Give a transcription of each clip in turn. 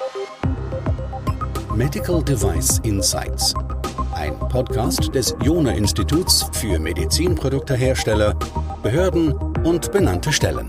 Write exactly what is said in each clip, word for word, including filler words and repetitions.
Medical Device Insights, ein Podcast des Jona-Instituts für Medizinproduktehersteller, Behörden und benannte Stellen.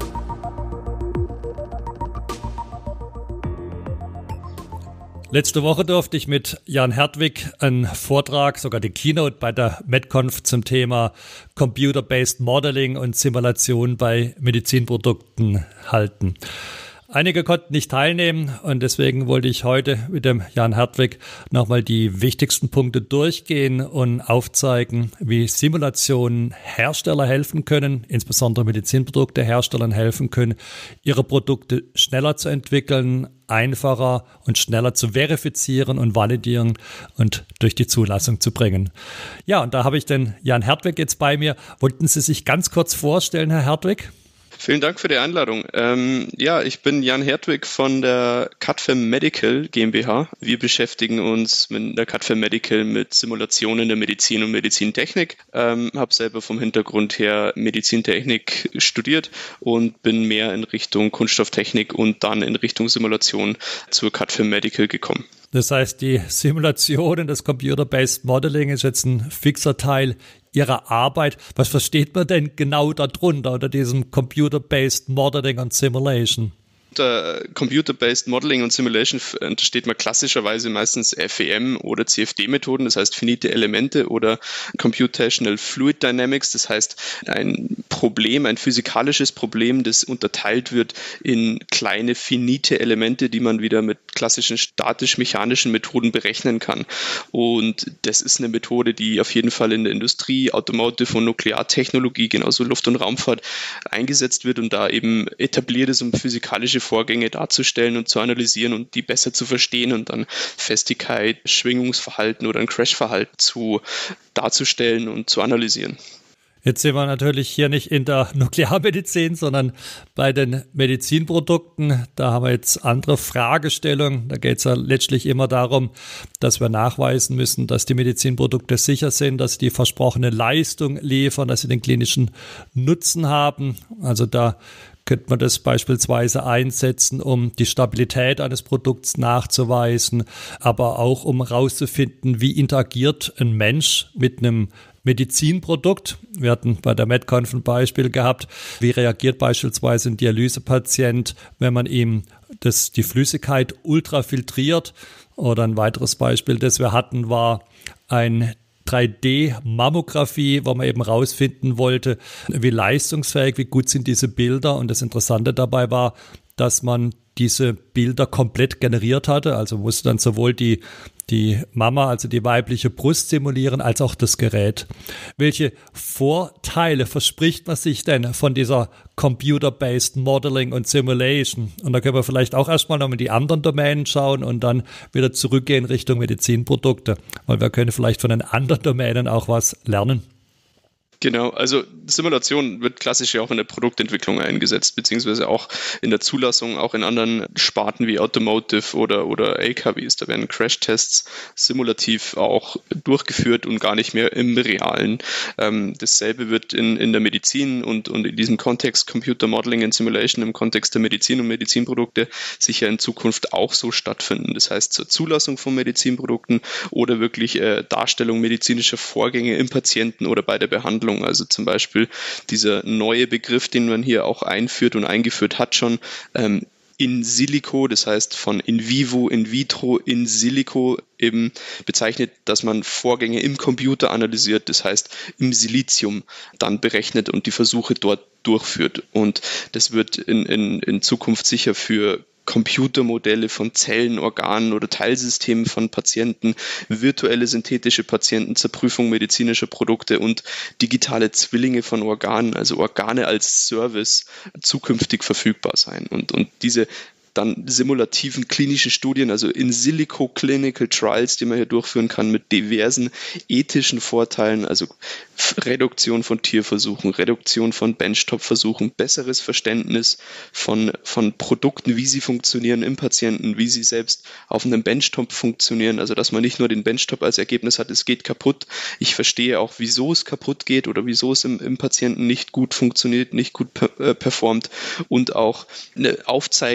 Letzte Woche durfte ich mit Jan Hertwig einen Vortrag, sogar die Keynote bei der MedConf zum Thema Computer-Based Modeling und Simulation bei Medizinprodukten halten. Einige konnten nicht teilnehmen und deswegen wollte ich heute mit dem Jan Hertwig nochmal die wichtigsten Punkte durchgehen und aufzeigen, wie Simulationen Hersteller helfen können, insbesondere Medizinprodukteherstellern helfen können, ihre Produkte schneller zu entwickeln, einfacher und schneller zu verifizieren und validieren und durch die Zulassung zu bringen. Ja, und da habe ich den Jan Hertwig jetzt bei mir. Wollten Sie sich ganz kurz vorstellen, Herr Hertwig? Vielen Dank für die Einladung. Ähm, ja, ich bin Jan Hertwig von der Cadfem Medical GmbH. Wir beschäftigen uns mit der Cadfem Medical mit Simulationen der Medizin und Medizintechnik. Ähm, habe selber vom Hintergrund her Medizintechnik studiert und bin mehr in Richtung Kunststofftechnik und dann in Richtung Simulation zur Cadfem Medical gekommen. Das heißt, die Simulation, das Computer-Based Modeling ist jetzt ein fixer Teil Ihrer Arbeit. Was versteht man denn genau darunter, unter diesem Computer-Based Modeling und Simulation? Unter Computer-Based Modeling und Simulation untersteht man klassischerweise meistens F E M oder C F D-Methoden, das heißt finite Elemente, oder Computational Fluid Dynamics, das heißt ein Problem, ein physikalisches Problem, das unterteilt wird in kleine finite Elemente, die man wieder mit klassischen statisch-mechanischen Methoden berechnen kann. Und das ist eine Methode, die auf jeden Fall in der Industrie, Automotive und Nukleartechnologie, genauso Luft- und Raumfahrt eingesetzt wird und da eben etabliert ist, um physikalische Vorgänge darzustellen und zu analysieren und die besser zu verstehen und dann Festigkeit, Schwingungsverhalten oder ein Crashverhalten zu darzustellen und zu analysieren. Jetzt sind wir natürlich hier nicht in der Nuklearmedizin, sondern bei den Medizinprodukten. Da haben wir jetzt andere Fragestellungen. Da geht es ja letztlich immer darum, dass wir nachweisen müssen, dass die Medizinprodukte sicher sind, dass sie die versprochene Leistung liefern, dass sie den klinischen Nutzen haben. Also da könnte man das beispielsweise einsetzen, um die Stabilität eines Produkts nachzuweisen, aber auch um herauszufinden, wie interagiert ein Mensch mit einem Medizinprodukt. Wir hatten bei der MedConf ein Beispiel gehabt, wie reagiert beispielsweise ein Dialysepatient, wenn man ihm das, die Flüssigkeit ultrafiltriert. Oder ein weiteres Beispiel, das wir hatten, war ein drei D-Mammographie, wo man eben rausfinden wollte, wie leistungsfähig, wie gut sind diese Bilder. Und das Interessante dabei war, dass man diese Bilder komplett generiert hatte. Also musste dann sowohl die, die Mama, also die weibliche Brust simulieren, als auch das Gerät. Welche Vorteile verspricht man sich denn von dieser Computer-Based Modeling und Simulation? Und da können wir vielleicht auch erstmal noch in die anderen Domänen schauen und dann wieder zurückgehen Richtung Medizinprodukte, weil wir können vielleicht von den anderen Domänen auch was lernen. Genau, also Simulation wird klassisch ja auch in der Produktentwicklung eingesetzt, beziehungsweise auch in der Zulassung, auch in anderen Sparten wie Automotive oder, oder L K Ws. Da werden Crashtests simulativ auch durchgeführt und gar nicht mehr im Realen. Ähm, dasselbe wird in, in der Medizin und, und in diesem Kontext Computer Modeling and Simulation im Kontext der Medizin und Medizinprodukte sicher in Zukunft auch so stattfinden. Das heißt, zur Zulassung von Medizinprodukten oder wirklich äh, Darstellung medizinischer Vorgänge im Patienten oder bei der Behandlung. Also zum Beispiel dieser neue Begriff, den man hier auch einführt und eingeführt hat schon, ähm, in silico, das heißt von in vivo, in vitro, in silico eben bezeichnet, dass man Vorgänge im Computer analysiert, das heißt im Silizium dann berechnet und die Versuche dort durchführt. Und das wird in, in, in Zukunft sicher für Computermodelle von Zellen, Organen oder Teilsystemen von Patienten, virtuelle synthetische Patienten zur Prüfung medizinischer Produkte und digitale Zwillinge von Organen, also Organe als Service, zukünftig verfügbar sein. Und, und diese dann simulativen klinischen Studien, also in silico Clinical Trials, die man hier durchführen kann mit diversen ethischen Vorteilen, also Reduktion von Tierversuchen, Reduktion von Benchtop-Versuchen, besseres Verständnis von, von Produkten, wie sie funktionieren im Patienten, wie sie selbst auf einem Benchtop funktionieren, also dass man nicht nur den Benchtop als Ergebnis hat, es geht kaputt. Ich verstehe auch, wieso es kaputt geht oder wieso es im, im Patienten nicht gut funktioniert, nicht gut per, äh, performt, und auch eine Aufzeichnung für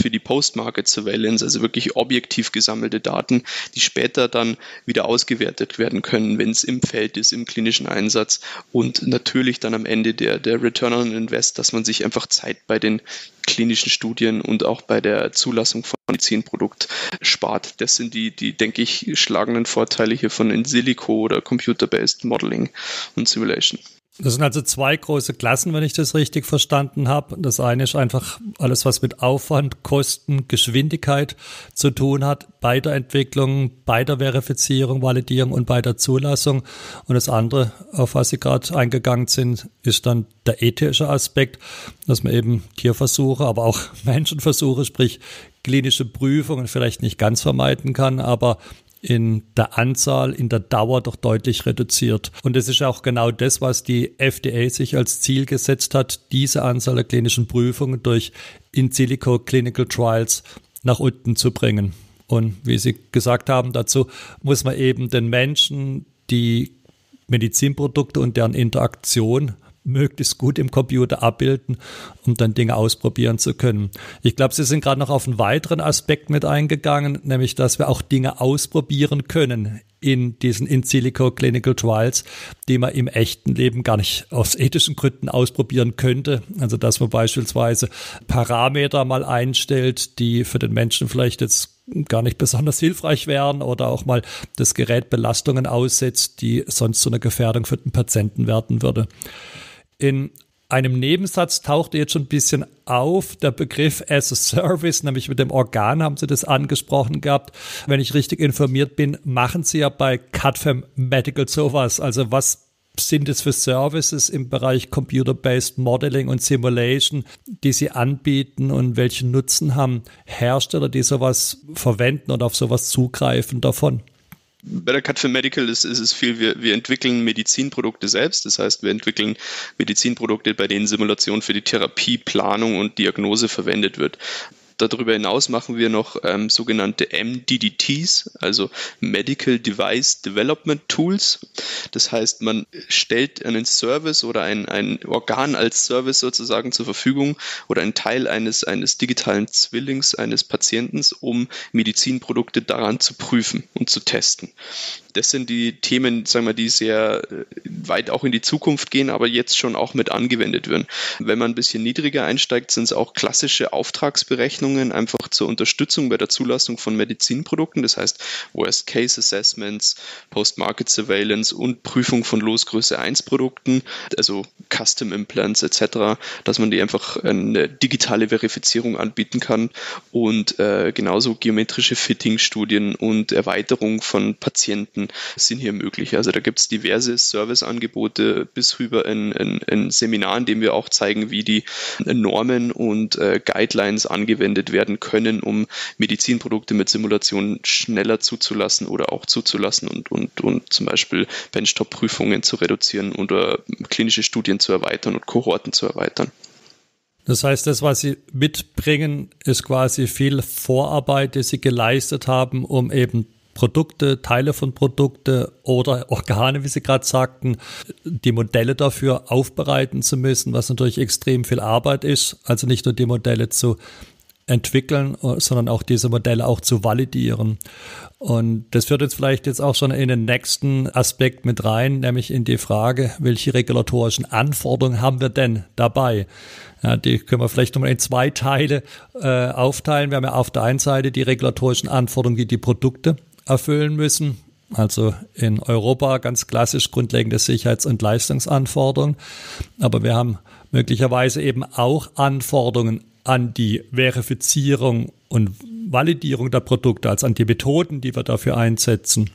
für die Post-Market Surveillance, also wirklich objektiv gesammelte Daten, die später dann wieder ausgewertet werden können, wenn es im Feld ist, im klinischen Einsatz, und natürlich dann am Ende der, der Return on Invest, dass man sich einfach Zeit bei den klinischen Studien und auch bei der Zulassung von Medizinprodukt spart. Das sind die, die, denke ich, schlagenden Vorteile hier von In Silico oder Computer-Based Modeling und Simulation. Das sind also zwei große Klassen, wenn ich das richtig verstanden habe. Das eine ist einfach alles, was mit Aufwand, Kosten, Geschwindigkeit zu tun hat, bei der Entwicklung, bei der Verifizierung, Validierung und bei der Zulassung. Und das andere, auf was Sie gerade eingegangen sind, ist dann der ethische Aspekt, dass man eben Tierversuche, aber auch Menschenversuche, sprich klinische Prüfungen vielleicht nicht ganz vermeiden kann, aber in der Anzahl, in der Dauer doch deutlich reduziert. Und es ist auch genau das, was die F D A sich als Ziel gesetzt hat, diese Anzahl der klinischen Prüfungen durch In Silico Clinical Trials nach unten zu bringen. Und wie Sie gesagt haben, dazu muss man eben den Menschen die Medizinprodukte und deren Interaktion möglichst gut im Computer abbilden, um dann Dinge ausprobieren zu können. Ich glaube, Sie sind gerade noch auf einen weiteren Aspekt mit eingegangen, nämlich, dass wir auch Dinge ausprobieren können in diesen In Silico Clinical Trials, die man im echten Leben gar nicht aus ethischen Gründen ausprobieren könnte. Also, dass man beispielsweise Parameter mal einstellt, die für den Menschen vielleicht jetzt gar nicht besonders hilfreich wären, oder auch mal das Gerät Belastungen aussetzt, die sonst zu einer Gefährdung für den Patienten werden würde. In einem Nebensatz tauchte jetzt schon ein bisschen auf der Begriff as a Service, nämlich mit dem Organ haben Sie das angesprochen gehabt. Wenn ich richtig informiert bin, machen Sie ja bei C A D F E M Medical sowas. Also was sind es für Services im Bereich Computer-Based Modeling und Simulation, die Sie anbieten, und welchen Nutzen haben Hersteller, die sowas verwenden und auf sowas zugreifen, davon? Bei der C A D F E M Medical ist, ist es viel, wir, wir entwickeln Medizinprodukte selbst. Das heißt, wir entwickeln Medizinprodukte, bei denen Simulation für die Therapie, Planung und Diagnose verwendet wird. Darüber hinaus machen wir noch ähm, sogenannte M D D Ts, also Medical Device Development Tools. Das heißt, man stellt einen Service oder ein, ein Organ als Service sozusagen zur Verfügung oder einen Teil eines, eines digitalen Zwillings eines Patienten, um Medizinprodukte daran zu prüfen und zu testen. Das sind die Themen, sagen wir, die sehr weit auch in die Zukunft gehen, aber jetzt schon auch mit angewendet werden. Wenn man ein bisschen niedriger einsteigt, sind es auch klassische Auftragsberechnungen, einfach zur Unterstützung bei der Zulassung von Medizinprodukten. Das heißt, Worst-Case-Assessments, Post-Market Surveillance und Prüfung von Losgröße eins Produkten, also Custom Implants et cetera, dass man die einfach eine digitale Verifizierung anbieten kann, und äh, genauso geometrische Fitting-Studien und Erweiterung von Patienten sind hier möglich. Also da gibt es diverse Serviceangebote bis rüber in, in, in Seminaren, in denen wir auch zeigen, wie die Normen und äh, Guidelines angewendet werden können, um Medizinprodukte mit Simulation schneller zuzulassen oder auch zuzulassen und, und, und zum Beispiel Benchtop-Prüfungen zu reduzieren oder klinische Studien zu erweitern und Kohorten zu erweitern. Das heißt, das, was Sie mitbringen, ist quasi viel Vorarbeit, die Sie geleistet haben, um eben Produkte, Teile von Produkte oder Organe, wie Sie gerade sagten, die Modelle dafür aufbereiten zu müssen, was natürlich extrem viel Arbeit ist. Also nicht nur die Modelle zu entwickeln, sondern auch diese Modelle auch zu validieren. Und das führt uns vielleicht jetzt auch schon in den nächsten Aspekt mit rein, nämlich in die Frage, welche regulatorischen Anforderungen haben wir denn dabei? Ja, die können wir vielleicht nochmal in zwei Teile äh, aufteilen. Wir haben ja auf der einen Seite die regulatorischen Anforderungen, die die Produkte erfüllen müssen. Also in Europa ganz klassisch grundlegende Sicherheits- und Leistungsanforderungen. Aber wir haben möglicherweise eben auch Anforderungen an die Verifizierung und Validierung der Produkte, also an die Methoden, die wir dafür einsetzen.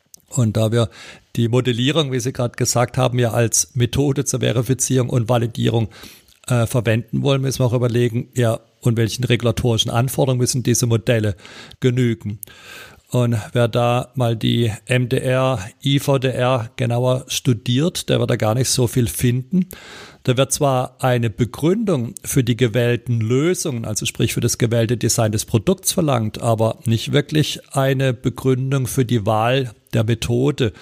Und da wir die Modellierung, wie Sie gerade gesagt haben, ja als Methode zur Verifizierung und Validierung äh, verwenden wollen, müssen wir auch überlegen, ja, und welchen regulatorischen Anforderungen müssen diese Modelle genügen. Und wer da mal die M D R, I V D R genauer studiert, der wird da gar nicht so viel finden. Da wird zwar eine Begründung für die gewählten Lösungen, also sprich für das gewählte Design des Produkts verlangt, aber nicht wirklich eine Begründung für die Wahl der Methode,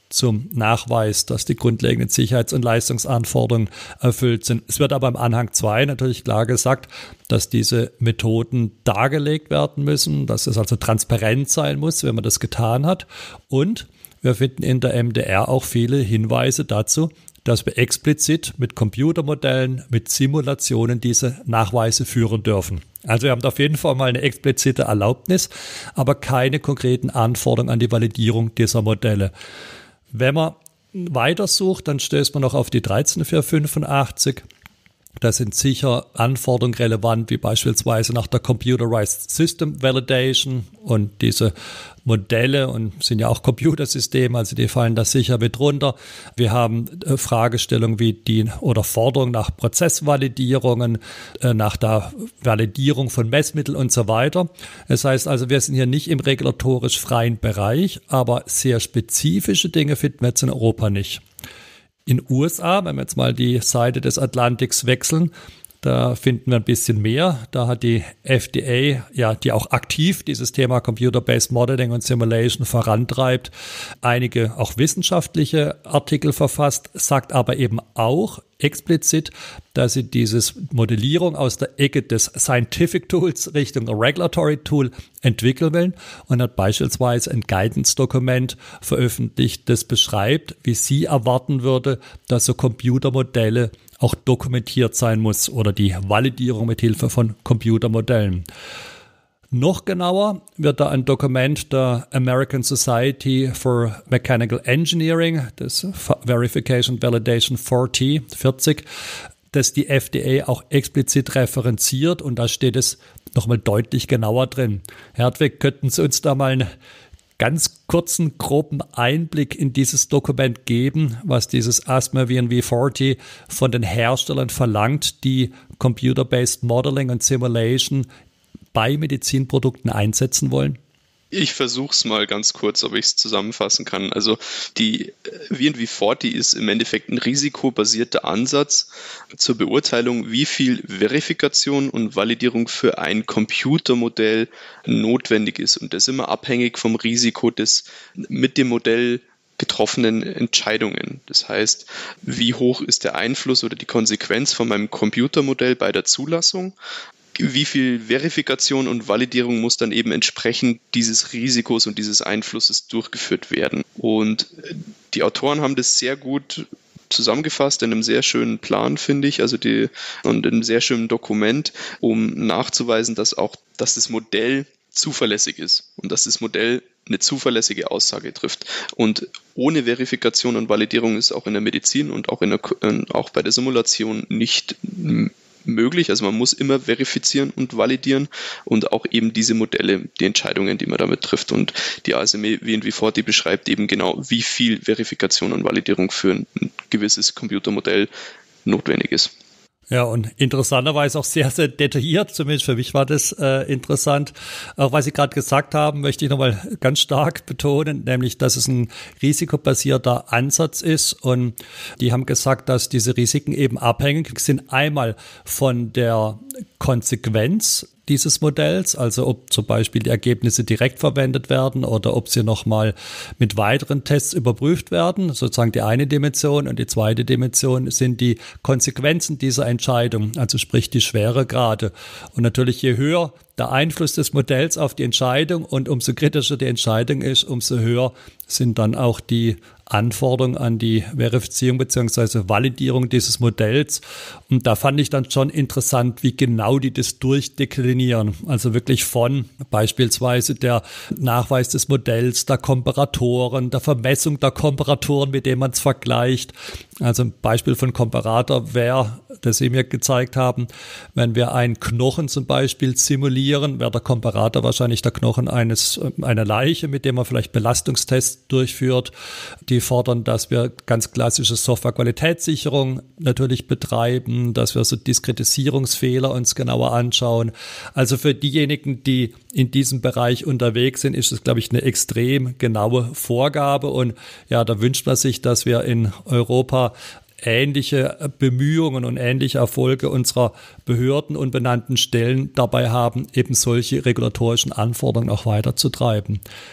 zum Nachweis, dass die grundlegenden Sicherheits- und Leistungsanforderungen erfüllt sind. Es wird aber im Anhang zwei natürlich klar gesagt, dass diese Methoden dargelegt werden müssen, dass es also transparent sein muss, wenn man das getan hat. Und wir finden in der M D R auch viele Hinweise dazu, dass wir explizit mit Computermodellen, mit Simulationen diese Nachweise führen dürfen. Also wir haben auf jeden Fall mal eine explizite Erlaubnis, aber keine konkreten Anforderungen an die Validierung dieser Modelle. Wenn man weitersucht, dann stößt man noch auf die dreizehn vier fünfundachtzig. Da sind sicher Anforderungen relevant, wie beispielsweise nach der Computerized System Validation, und diese Modelle und sind ja auch Computersysteme, also die fallen da sicher mit runter. Wir haben äh, Fragestellungen wie die oder Forderungen nach Prozessvalidierungen, äh, nach der Validierung von Messmitteln und so weiter. Das heißt also, wir sind hier nicht im regulatorisch freien Bereich, aber sehr spezifische Dinge finden wir jetzt in Europa nicht. In den U S A, wenn wir jetzt mal die Seite des Atlantiks wechseln, da finden wir ein bisschen mehr. Da hat die F D A, ja, die auch aktiv dieses Thema Computer-Based Modeling und Simulation vorantreibt, einige auch wissenschaftliche Artikel verfasst, sagt aber eben auch explizit, dass sie dieses Modellierung aus der Ecke des Scientific Tools Richtung Regulatory Tool entwickeln will und hat beispielsweise ein Guidance-Dokument veröffentlicht, das beschreibt, wie sie erwarten würde, dass so Computermodelle auch dokumentiert sein muss oder die Validierung mit Hilfe von Computermodellen. Noch genauer wird da ein Dokument der American Society for Mechanical Engineering, das Verification Validation vierzig, das die F D A auch explizit referenziert, und da steht es nochmal deutlich genauer drin. Herr Hartwig, könnten Sie uns da mal einen ganz kurzen, groben Einblick in dieses Dokument geben, was dieses A S M A V N V vierzig von den Herstellern verlangt, die Computer-Based Modeling und Simulation bei Medizinprodukten einsetzen wollen? Ich versuche es mal ganz kurz, ob ich es zusammenfassen kann. Also die V N V vierzig ist im Endeffekt ein risikobasierter Ansatz zur Beurteilung, wie viel Verifikation und Validierung für ein Computermodell notwendig ist. Und das ist immer abhängig vom Risiko des mit dem Modell getroffenen Entscheidungen. Das heißt, wie hoch ist der Einfluss oder die Konsequenz von meinem Computermodell bei der Zulassung? Wie viel Verifikation und Validierung muss dann eben entsprechend dieses Risikos und dieses Einflusses durchgeführt werden? Und die Autoren haben das sehr gut zusammengefasst in einem sehr schönen Plan, finde ich, also die, und in einem sehr schönen Dokument, um nachzuweisen, dass auch, dass das Modell zuverlässig ist und dass das Modell eine zuverlässige Aussage trifft. Und ohne Verifikation und Validierung ist auch in der Medizin und auch, in der, auch bei der Simulation nicht möglich. Also man muss immer verifizieren und validieren und auch eben diese Modelle, die Entscheidungen, die man damit trifft. Und die A S M A V N V vierzig beschreibt eben genau, wie viel Verifikation und Validierung für ein gewisses Computermodell notwendig ist. Ja, und interessanterweise auch sehr, sehr detailliert, zumindest für mich war das äh, interessant. Auch was Sie gerade gesagt haben, möchte ich nochmal ganz stark betonen, nämlich, dass es ein risikobasierter Ansatz ist, und die haben gesagt, dass diese Risiken eben abhängig sind, einmal von der Konsequenz dieses Modells, also ob zum Beispiel die Ergebnisse direkt verwendet werden oder ob sie nochmal mit weiteren Tests überprüft werden, sozusagen die eine Dimension. Und die zweite Dimension sind die Konsequenzen dieser Entscheidung, also sprich die Schweregrade. Und natürlich, je höher der Einfluss des Modells auf die Entscheidung und umso kritischer die Entscheidung ist, umso höher sind dann auch die Anforderungen an die Verifizierung bzw. Validierung dieses Modells. Und da fand ich dann schon interessant, wie genau die das durchdeklinieren. Also wirklich von beispielsweise der Nachweis des Modells, der Komparatoren, der Vermessung der Komparatoren, mit denen man es vergleicht. Also ein Beispiel von Komparator wäre, das Sie mir gezeigt haben, wenn wir einen Knochen zum Beispiel simulieren, wäre der Komparator wahrscheinlich der Knochen eines einer Leiche, mit dem man vielleicht Belastungstests durchführt. Die fordern, dass wir ganz klassische Software-Qualitätssicherung natürlich betreiben, dass wir so Diskretisierungsfehler uns genauer anschauen. Also für diejenigen, die in diesem Bereich unterwegs sind, ist es, glaube ich, eine extrem genaue Vorgabe. Und ja, da wünscht man sich, dass wir in Europa ähnliche Bemühungen und ähnliche Erfolge unserer Behörden und benannten Stellen dabei haben, eben solche regulatorischen Anforderungen auch weiterzutreiben.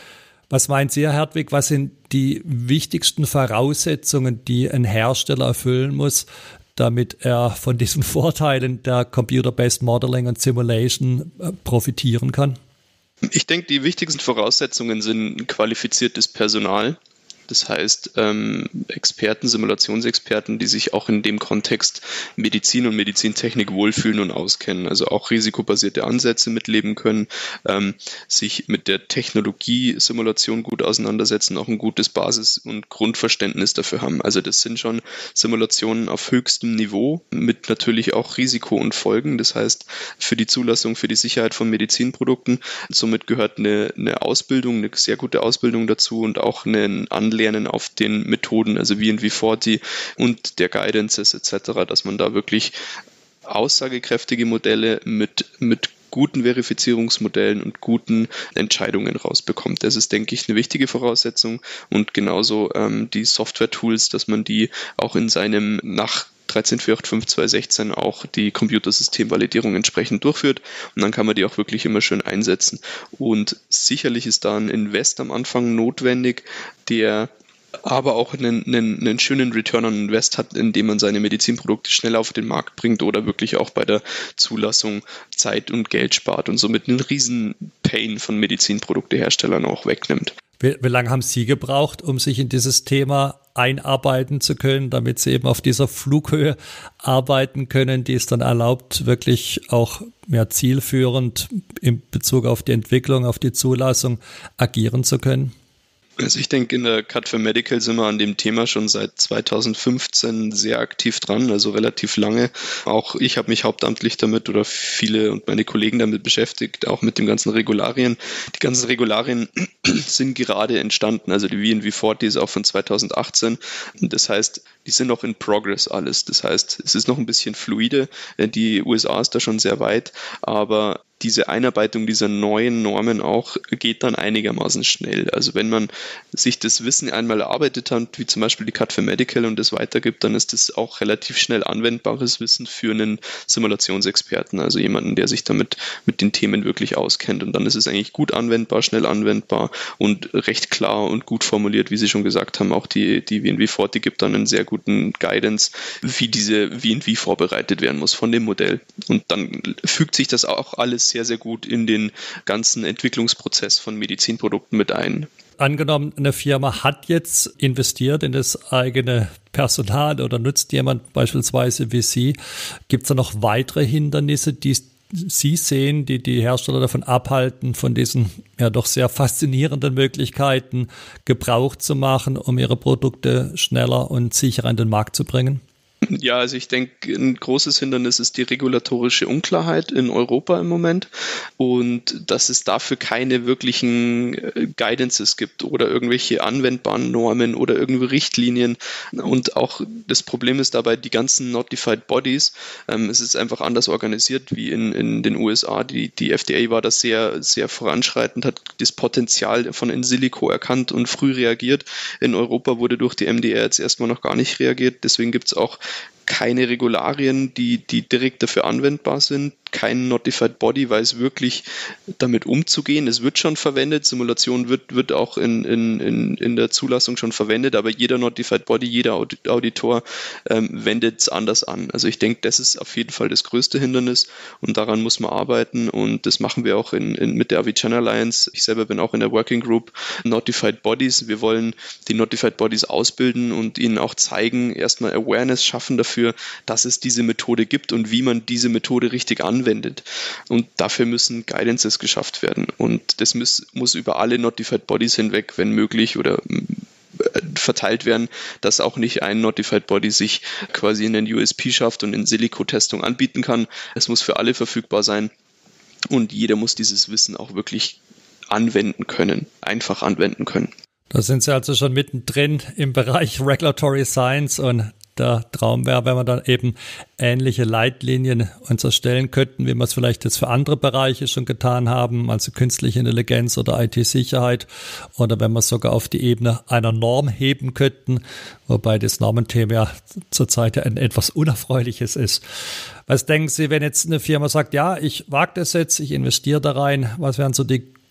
Was meint Sie, Herr Hertwig, was sind die wichtigsten Voraussetzungen, die ein Hersteller erfüllen muss, damit er von diesen Vorteilen der Computer-Based Modeling und Simulation profitieren kann? Ich denke, die wichtigsten Voraussetzungen sind qualifiziertes Personal. Das heißt, ähm, Experten, Simulationsexperten, die sich auch in dem Kontext Medizin und Medizintechnik wohlfühlen und auskennen, also auch risikobasierte Ansätze mitleben können, ähm, sich mit der Technologie Simulation gut auseinandersetzen, auch ein gutes Basis- und Grundverständnis dafür haben. Also das sind schon Simulationen auf höchstem Niveau mit natürlich auch Risiko und Folgen. Das heißt, für die Zulassung, für die Sicherheit von Medizinprodukten, somit gehört eine, eine Ausbildung, eine sehr gute Ausbildung dazu und auch ein Anlernen auf den Methoden, also wie in V vierzig und der Guidances et cetera, dass man da wirklich aussagekräftige Modelle mit, mit guten Verifizierungsmodellen und guten Entscheidungen rausbekommt. Das ist, denke ich, eine wichtige Voraussetzung und genauso ähm, die Software-Tools, dass man die auch in seinem nach dreizehn Punkt acht Punkt fünf Punkt zwei Punkt sechzehn auch die Computersystemvalidierung entsprechend durchführt und dann kann man die auch wirklich immer schön einsetzen. Und sicherlich ist da ein Invest am Anfang notwendig, der aber auch einen, einen, einen schönen Return on Invest hat, indem man seine Medizinprodukte schnell auf den Markt bringt oder wirklich auch bei der Zulassung Zeit und Geld spart und somit einen riesen Pain von Medizinprodukteherstellern auch wegnimmt. Wie, wie lange haben Sie gebraucht, um sich in dieses Thema einarbeiten zu können, damit Sie eben auf dieser Flughöhe arbeiten können, die es dann erlaubt, wirklich auch mehr zielführend in Bezug auf die Entwicklung, auf die Zulassung agieren zu können? Also ich denke, in der C A D for Medical sind wir an dem Thema schon seit zweitausendfünfzehn sehr aktiv dran, also relativ lange. Auch ich habe mich hauptamtlich damit oder viele und meine Kollegen damit beschäftigt, auch mit den ganzen Regularien. Die ganzen Regularien sind gerade entstanden, also die V N V vierzig ist auch von zweitausendachtzehn. Das heißt, die sind noch in Progress alles. Das heißt, es ist noch ein bisschen fluide. Die U S A ist da schon sehr weit, aber diese Einarbeitung dieser neuen Normen auch geht dann einigermaßen schnell. Also wenn man sich das Wissen einmal erarbeitet hat, wie zum Beispiel die C A D for Medical und das weitergibt, dann ist das auch relativ schnell anwendbares Wissen für einen Simulationsexperten, also jemanden, der sich damit mit den Themen wirklich auskennt. Und dann ist es eigentlich gut anwendbar, schnell anwendbar und recht klar und gut formuliert, wie Sie schon gesagt haben. Auch die, die V N V vierzig gibt dann einen sehr guten Guidance, wie diese V N V vorbereitet werden muss von dem Modell. Und dann fügt sich das auch alles sehr, sehr gut in den ganzen Entwicklungsprozess von Medizinprodukten mit ein. Angenommen, eine Firma hat jetzt investiert in das eigene Personal oder nutzt jemand beispielsweise wie Sie. Gibt es da noch weitere Hindernisse, die Sie sehen, die die Hersteller davon abhalten, von diesen ja doch sehr faszinierenden Möglichkeiten Gebrauch zu machen, um ihre Produkte schneller und sicherer in den Markt zu bringen? Ja, also ich denke, ein großes Hindernis ist die regulatorische Unklarheit in Europa im Moment und dass es dafür keine wirklichen Guidances gibt oder irgendwelche anwendbaren Normen oder irgendwelche Richtlinien. Und auch das Problem ist dabei, die ganzen Notified Bodies, ähm, es ist einfach anders organisiert wie in, in den U S A. Die, die F D A war da sehr, sehr voranschreitend, hat das Potenzial von in silico erkannt und früh reagiert. In Europa wurde durch die M D R jetzt erstmal noch gar nicht reagiert. Deswegen gibt es auch keine Regularien, die, die direkt dafür anwendbar sind. Kein Notified Body weiß wirklich damit umzugehen. Es wird schon verwendet, Simulation wird, wird auch in, in, in, in der Zulassung schon verwendet, aber jeder Notified Body, jeder Auditor ähm, wendet es anders an. Also ich denke, das ist auf jeden Fall das größte Hindernis und daran muss man arbeiten und das machen wir auch in, in, mit der Avicenna Alliance. Ich selber bin auch in der Working Group Notified Bodies. Wir wollen die Notified Bodies ausbilden und ihnen auch zeigen, erstmal Awareness schaffen dafür, dass es diese Methode gibt und wie man diese Methode richtig anwendet. Und dafür müssen Guidances geschafft werden. Und das muss, muss über alle Notified Bodies hinweg, wenn möglich, oder verteilt werden, dass auch nicht ein Notified Body sich quasi in den U S P schafft und in Silico-Testung anbieten kann. Es muss für alle verfügbar sein und jeder muss dieses Wissen auch wirklich anwenden können, einfach anwenden können. Da sind Sie also schon mittendrin im Bereich Regulatory Science und der Traum wäre, wenn wir dann eben ähnliche Leitlinien uns erstellen könnten, wie wir es vielleicht jetzt für andere Bereiche schon getan haben, also künstliche Intelligenz oder I T-Sicherheit, oder wenn wir es sogar auf die Ebene einer Norm heben könnten, wobei das Normenthema ja zurzeit ja ein etwas unerfreuliches ist. Was denken Sie, wenn jetzt eine Firma sagt, ja, ich wage das jetzt, ich investiere da rein, was wären so die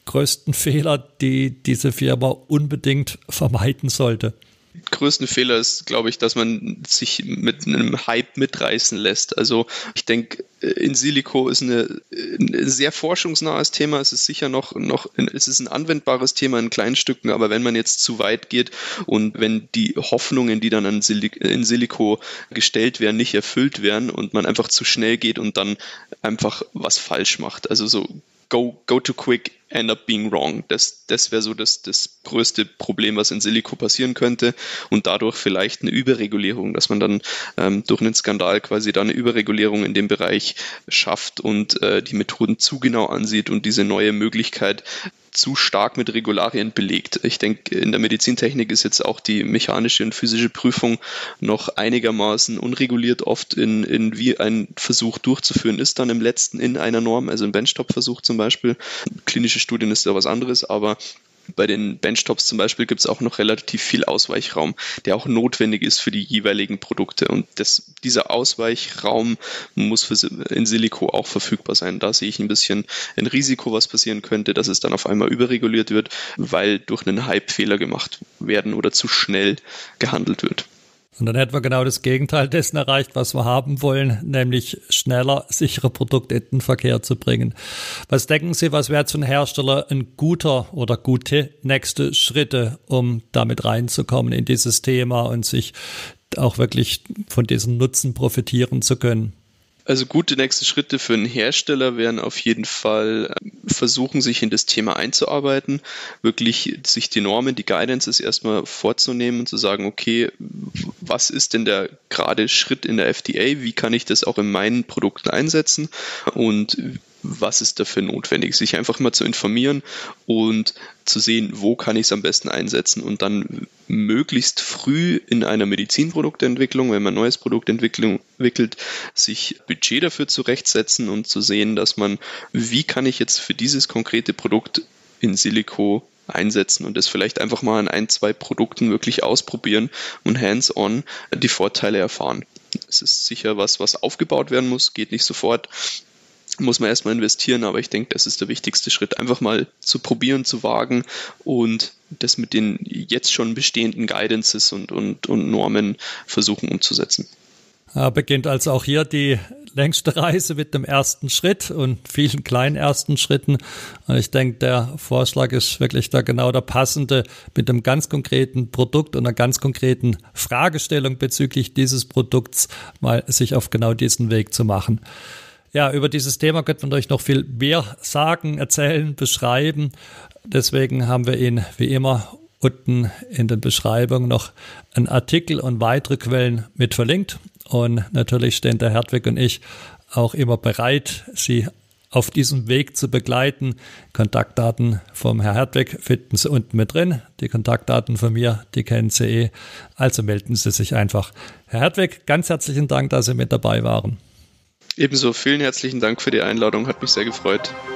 größten Fehler, die diese Firma unbedingt vermeiden sollte? Größten Fehler ist, glaube ich, dass man sich mit einem Hype mitreißen lässt. Also ich denke, in Silico ist eine, ein sehr forschungsnahes Thema. Es ist sicher noch, noch es ist ein anwendbares Thema in kleinen Stücken, aber wenn man jetzt zu weit geht und wenn die Hoffnungen, die dann an Sil- in Silico gestellt werden, nicht erfüllt werden und man einfach zu schnell geht und dann einfach was falsch macht. Also so Go, go too quick, end up being wrong. Das, das wäre so das, das größte Problem, was in Silico passieren könnte und dadurch vielleicht eine Überregulierung, dass man dann ähm, durch einen Skandal quasi da eine Überregulierung in dem Bereich schafft und äh, die Methoden zu genau ansieht und diese neue Möglichkeit zu stark mit Regularien belegt. Ich denke, in der Medizintechnik ist jetzt auch die mechanische und physische Prüfung noch einigermaßen unreguliert oft in, in wie ein Versuch durchzuführen ist dann im letzten in einer Norm, also ein Benchtop-Versuch zum Beispiel. Klinische Studien ist ja was anderes, aber bei den Benchtops zum Beispiel gibt es auch noch relativ viel Ausweichraum, der auch notwendig ist für die jeweiligen Produkte. Und das, dieser Ausweichraum muss für, in Silico auch verfügbar sein. Da sehe ich ein bisschen ein Risiko, was passieren könnte, dass es dann auf einmal überreguliert wird, weil durch einen Hype Fehler gemacht werden oder zu schnell gehandelt wird. Und dann hätten wir genau das Gegenteil dessen erreicht, was wir haben wollen, nämlich schneller, sichere Produkte in den Verkehr zu bringen. Was denken Sie, was wäre für einen Hersteller ein guter oder gute nächste Schritte, um damit reinzukommen in dieses Thema und sich auch wirklich von diesem Nutzen profitieren zu können? Also gute nächste Schritte für einen Hersteller wären auf jeden Fall versuchen, sich in das Thema einzuarbeiten, wirklich sich die Normen, die Guidances erstmal vorzunehmen und zu sagen, okay, was ist denn der gerade Schritt in der F D A, wie kann ich das auch in meinen Produkten einsetzen und was ist dafür notwendig, sich einfach mal zu informieren und zu sehen, wo kann ich es am besten einsetzen und dann möglichst früh in einer Medizinproduktentwicklung, wenn man ein neues Produkt entwickelt, sich Budget dafür zurechtsetzen und zu sehen, dass man, wie kann ich jetzt für dieses konkrete Produkt in Silico einsetzen und das vielleicht einfach mal an ein, zwei Produkten wirklich ausprobieren und hands-on die Vorteile erfahren. Es ist sicher was, was aufgebaut werden muss, geht nicht sofort. Muss man erstmal investieren, aber ich denke, das ist der wichtigste Schritt, einfach mal zu probieren, zu wagen und das mit den jetzt schon bestehenden Guidances und, und, und Normen versuchen umzusetzen. Ja, beginnt also auch hier die längste Reise mit dem ersten Schritt und vielen kleinen ersten Schritten. Und ich denke, der Vorschlag ist wirklich da genau der passende, mit einem ganz konkreten Produkt und einer ganz konkreten Fragestellung bezüglich dieses Produkts mal sich auf genau diesen Weg zu machen. Ja, über dieses Thema könnte man euch noch viel mehr sagen, erzählen, beschreiben. Deswegen haben wir Ihnen wie immer unten in den Beschreibungen noch einen Artikel und weitere Quellen mit verlinkt. Und natürlich stehen der Hertwig und ich auch immer bereit, Sie auf diesem Weg zu begleiten. Kontaktdaten vom Herrn Hertwig finden Sie unten mit drin. Die Kontaktdaten von mir, die kennen Sie eh. Also melden Sie sich einfach. Herr Hertwig, ganz herzlichen Dank, dass Sie mit dabei waren. Ebenso vielen herzlichen Dank für die Einladung, hat mich sehr gefreut.